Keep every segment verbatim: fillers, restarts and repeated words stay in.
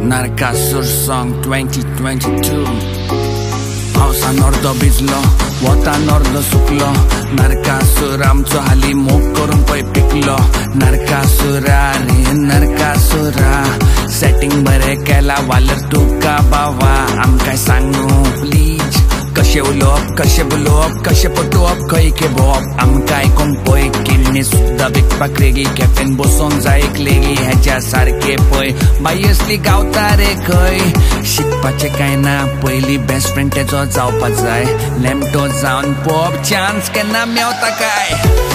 Narkasur song twenty twenty-two. पावसान अर्द भिजलो वतान अर्द सुकलो नरकासूर आमचो हाली मोग करून पळय पिकलो नरकासुरा रे नरकासुरा सेटिंग बरें केला वालर तुका बावा आमकां सांग न्हू प्लीज कशें उलोवप कशें बोलोवप कशें पटोवप खंय खेबोवप आमकां आयकूंक पळय किडनी सुद्दां विकपाक रेगी कॅफेन बसोंक जाय एक लेगी हेच्या सारकें पळय बाई असली गावता रे खंय शिकपाचें कांय ना पयलीं बेस्ट फ्रेंड तेजो जावपाक जाय लेमटो जावन पळोवप चान्स केन्ना मेवता काय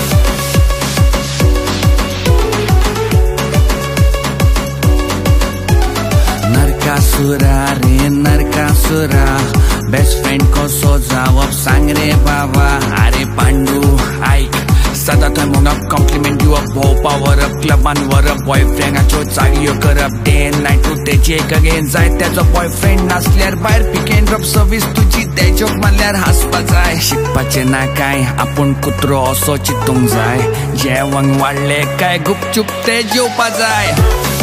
नरकासुरा रे नरकासुरा बेस्ट फ्रेंड कसो जावप सांग रे बाबा आरे पांडू आयक सदां थंय म्हणप कॉम्प्लिमेंट दिवप भोंवपा व्हरप क्लबान व्हरप बॉयफ्रेंडाच्यो चागयो करप डे नायट तूं तेची एक अगेन जाय तेजो बॉयफ्रेंड नासल्यार भायर पिक एंड ड्रॉप सर्वीस तुजी तेजोक मारल्यार हांसपा जाय शिकपाचें ना कांय आपूण कुत्रो असो चिंतूंक जाय जेवण वाडलें काय गुपचूप तें जेवपा जाय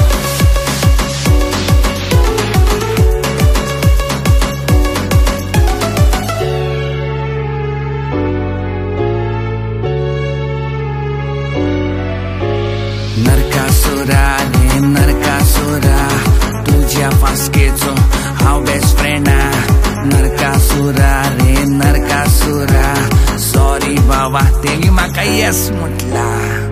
नरकासुरा रे नरकासुरा तुझ्या फासकेचो हांव बेस्ट फ्रेंड नरकासुरा रे नरकासुरा सॉरी बाबा तेणी म्हाका येस म्हटला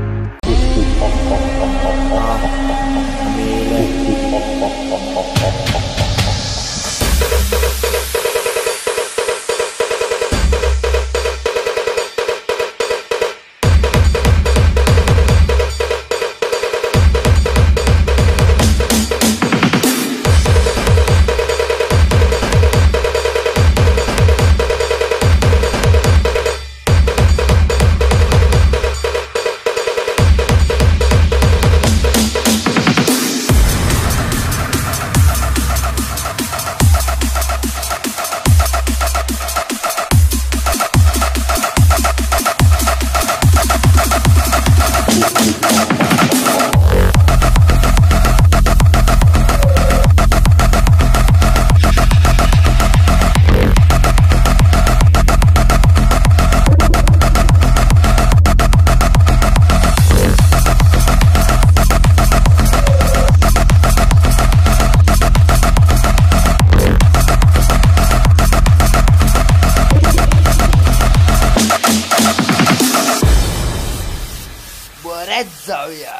बरेच जाऊया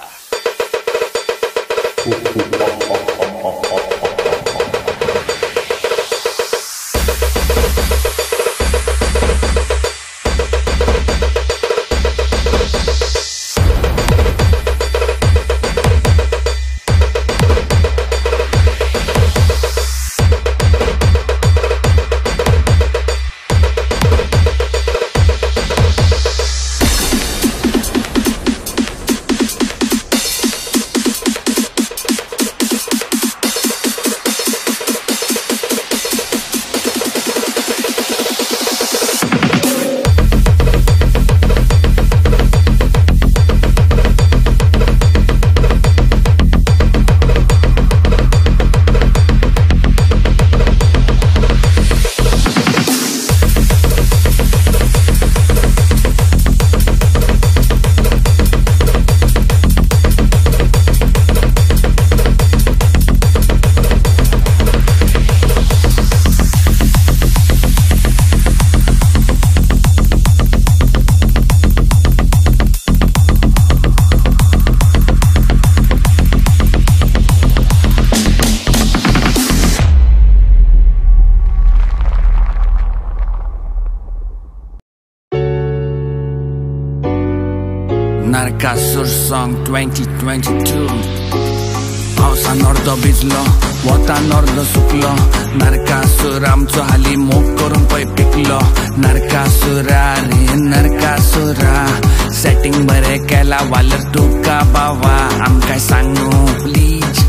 Narkasur song twenty twenty-two. पावसान अर्द भिजलो वतान अर्द सुकलो नरकासूर आमचो हाली मोग करून पळय पिकलो नरकासुरा रे नरकासुरा सेटिंग बरें केला वालर तुका बावा आमकां सांग न्हू प्लीज कशें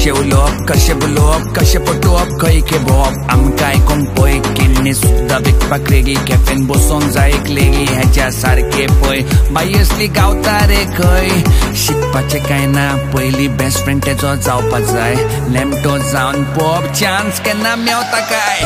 कशें उलोवप कशें बोलोवप कशें पटोवप खंय खेबोवप आमकां आयकूंक पळय किडनी सुद्दां विकपाक रेगी कॅफेन बसोंक जाय एक लेगी हेच्या सारके पळय बाई असली गावता रे खंय शिकपाचें कांय ना पयली बेस्ट फ्रेंड तेजो जावपा जाय लेमटो जावन पळोवप चान्स केन्ना मेवता काय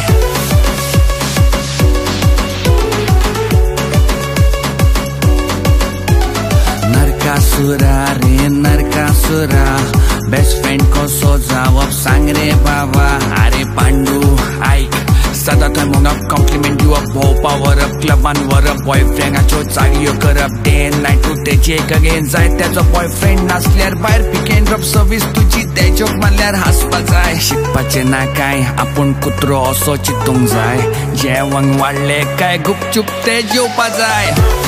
नरकासुरा रे नरकासुरा बेस्ट फ्रेंड कसो जावप सांग रे बाबा आरे पांडू आयक सदां थंय मुंगप कॉम्प्लिमेंट दिवप भोंवपा व्हरप क्लबान व्हरप बॉयफ्रेंडाच्यो चाळयो करप डे एंड नायट तूं तेची एक अगेन जाय तेजो बॉयफ्रेंड नासल्यार भायर पिक एंड ड्रॉप सर्वीस तुजी तेजोक मारल्यार हांसपा जाय शिकपाचें ना काय आपूण कुत्रो असो चिंतूंक जाय जेवण वाडलें काय गुपचूप ते जेवपा जाय